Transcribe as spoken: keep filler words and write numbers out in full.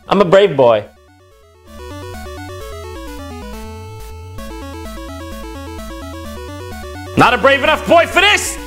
I'm a brave boy. Not a brave enough boy for this!